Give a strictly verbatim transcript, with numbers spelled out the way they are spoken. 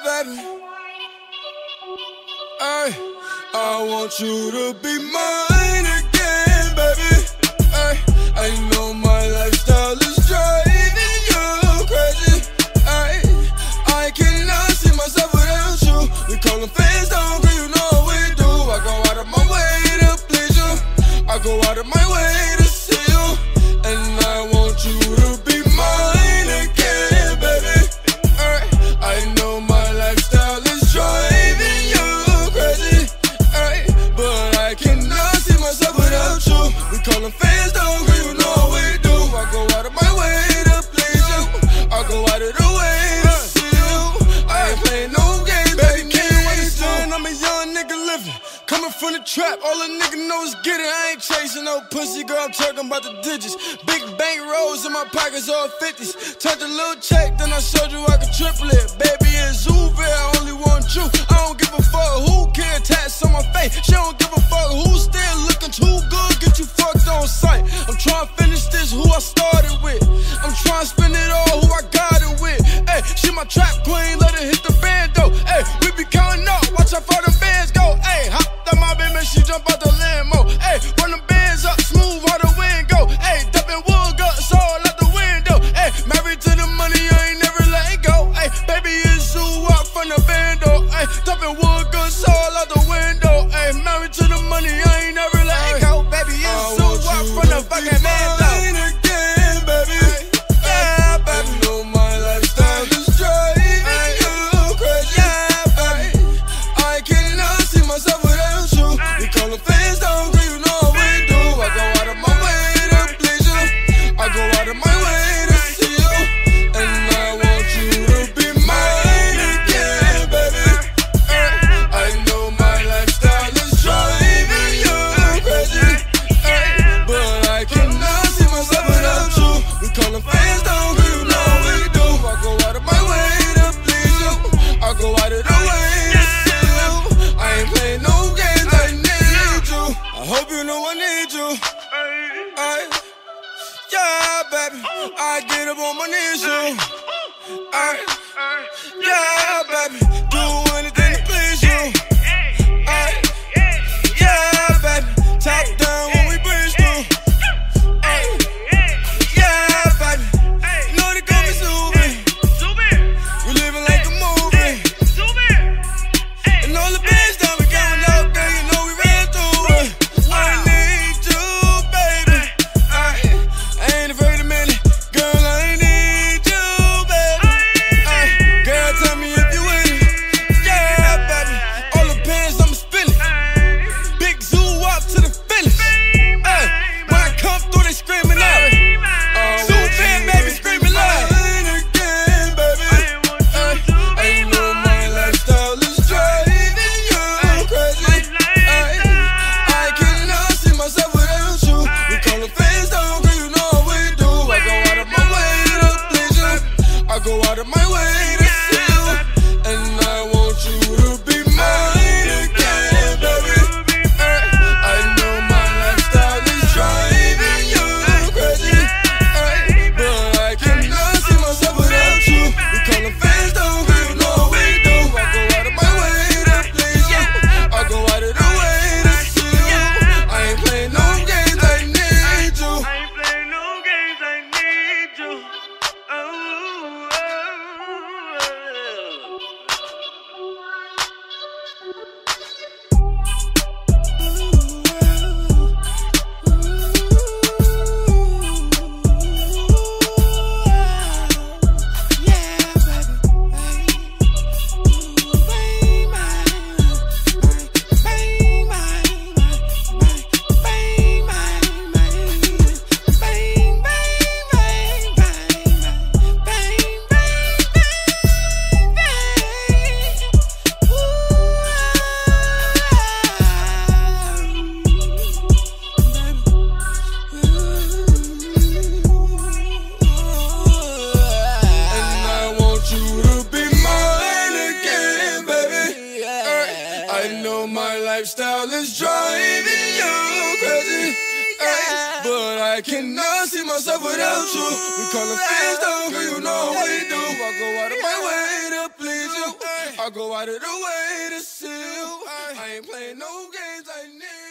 baby. Ay, I want you to be mine again, baby. Ay, I know my lifestyle is driving you crazy. Ay, I cannot see myself without you. We call them fans down, girl, you know what we do. I go out of my way to please you. I go out of my way to see you. And I want you to be mine again, baby. Ay, I know my lifestyle is driving you crazy. Ay, but I cannot see myself without you. We call them fans down, girl, you know what we do. I go out of my way to please you. I go out of the way to see you. I ain't playing no games, baby, can't understand. I'm a young nigga living, coming from the trap, all a nigga know is get it. I ain't chasing no pussy, girl, I'm talking about the digits. Big bank rolls in my pockets, all fifties. Touch a little check, then I showed you I could triple it. Baby, it's Uber, I only want you. I don't give a fuck who can tats on my face. She don't give a fuck who's still looking too good, get you fucked on sight. I'm trying to finish this, who I started with. I'm trying to spend it all, who I got it with. Hey, she my trap queen, let her hit the band though. Hey, we be counting up, watch out for the bands go. Hey, hop that my baby, she jump out the limo. Hey, run them bands up, smooth how the wind go. Hey, dumping wood guts all out the window. Hey, married to the money, I ain't never letting go. Hey, baby, it's you up from the bando. Hey, dumping wood guts all out the window. Hey, married to the money, I ain't never letting go. Baby, it's you up from the fucking bando. I get up on my knees, you. I, yeah, baby, do anything to please you. I, yeah, baby, top down when we breeze through. I, yeah, baby, know they got me zooming. We living like a movie. And all the bands down, we going out there, you know we ran through it. I need you, baby. I, I ain't afraid of minute. Go out of my way to see you, and I want you to be mine again, baby. Ay, I know my lifestyle is driving you crazy, ay, but I cannot see myself without you. We call them fans down, girl, you know we do. I go out of my way to please you. I go out of the way to see you. I ain't playing no games, I need you. I ain't playing no games, I need you. Oh. Lifestyle is driving you crazy, ay, but I cannot see myself without you. We call them fans down, girl, you know what we do. I go out of my way to please you. I go out of the way to see you. I ain't playing no games, I need